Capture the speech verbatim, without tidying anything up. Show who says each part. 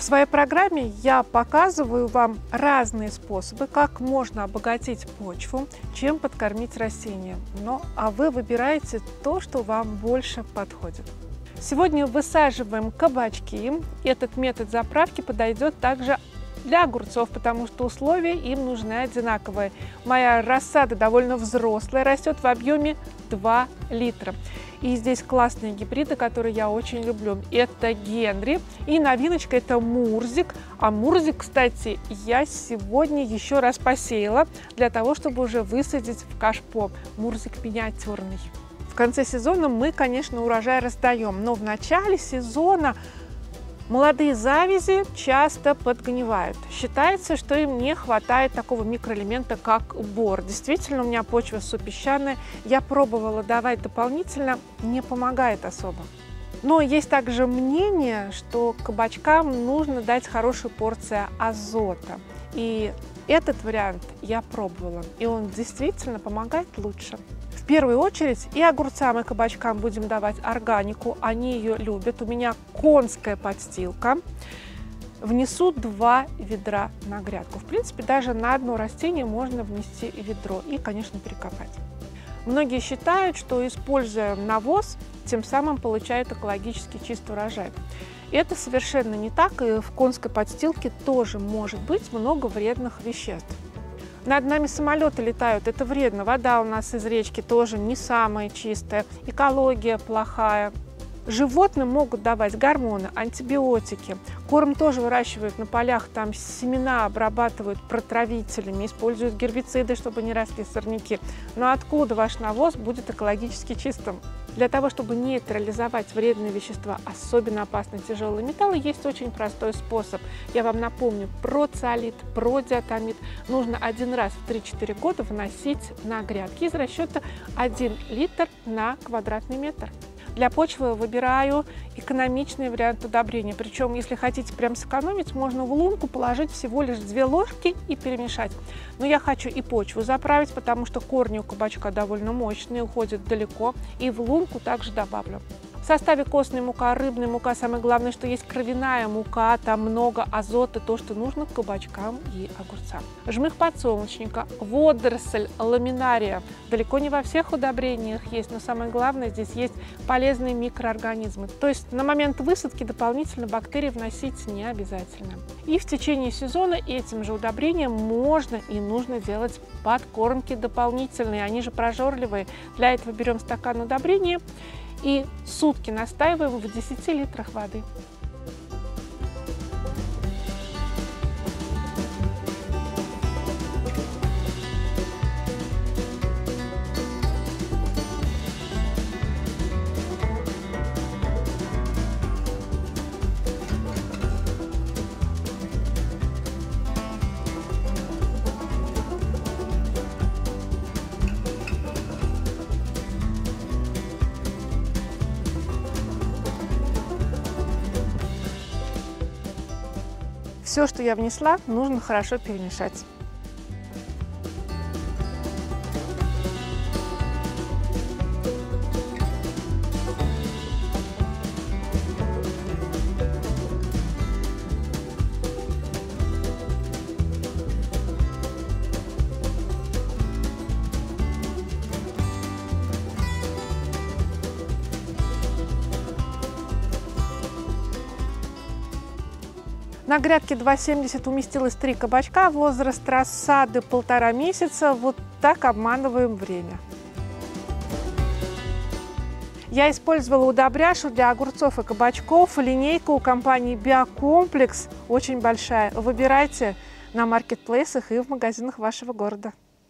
Speaker 1: В своей программе я показываю вам разные способы, как можно обогатить почву, чем подкормить растения. Ну, а вы выбираете то, что вам больше подходит. Сегодня высаживаем кабачки. Этот метод заправки подойдет также для огурцов, потому что условия им нужны одинаковые. Моя рассада довольно взрослая, растет в объеме два литра. И здесь классные гибриды, которые я очень люблю. Это Генри и новиночка это Мурзик. А Мурзик, кстати, я сегодня еще раз посеяла для того, чтобы уже высадить в кашпо. Мурзик миниатюрный. В конце сезона мы, конечно, урожай раздаем, но в начале сезона молодые завязи часто подгнивают. Считается, что им не хватает такого микроэлемента, как бор. Действительно, у меня почва супесчаная. Я пробовала давать дополнительно, не помогает особо. Но есть также мнение, что кабачкам нужно дать хорошую порцию азота. И этот вариант я пробовала, и он действительно помогает лучше. В первую очередь и огурцам, и кабачкам будем давать органику, они ее любят. У меня конская подстилка. Внесу два ведра на грядку. В принципе, даже на одно растение можно внести ведро и, конечно, перекопать. Многие считают, что, используя навоз, тем самым получают экологически чистый урожай. Это совершенно не так, и в конской подстилке тоже может быть много вредных веществ. Над нами самолеты летают, это вредно. Вода у нас из речки тоже не самая чистая, экология плохая. Животным могут давать гормоны, антибиотики. Корм тоже выращивают на полях, там семена обрабатывают протравителями, используют гербициды, чтобы не росли сорняки. Но откуда ваш навоз будет экологически чистым? Для того, чтобы нейтрализовать вредные вещества, особенно опасные тяжелые металлы, есть очень простой способ. Я вам напомню про циолит, про диатомит. Нужно один раз в три-четыре года вносить на грядки из расчета один литр на квадратный метр. Для почвы выбираю экономичный вариант удобрения. Причем, если хотите прям сэкономить, можно в лунку положить всего лишь две ложки и перемешать. Но я хочу и почву заправить, потому что корни у кабачка довольно мощные, уходят далеко. И в лунку также добавлю. В составе костная мука, рыбная мука. Самое главное, что есть кровяная мука, там много азота, то, что нужно кабачкам и огурцам. Жмых подсолнечника, водоросль, ламинария. Далеко не во всех удобрениях есть, но самое главное, здесь есть полезные микроорганизмы. То есть на момент высадки дополнительно бактерии вносить не обязательно. И в течение сезона этим же удобрением можно и нужно делать подкормки дополнительные. Они же прожорливые. Для этого берем стакан удобрения и сутки настаиваем в десяти литрах воды. Все, что я внесла, нужно хорошо перемешать. На грядке два семьдесят уместилось три кабачка, возраст рассады полтора месяца. Вот так обманываем время. Я использовала удобряшу для огурцов и кабачков. Линейка у компании Биокомплекс очень большая. Выбирайте на маркетплейсах и в магазинах вашего города.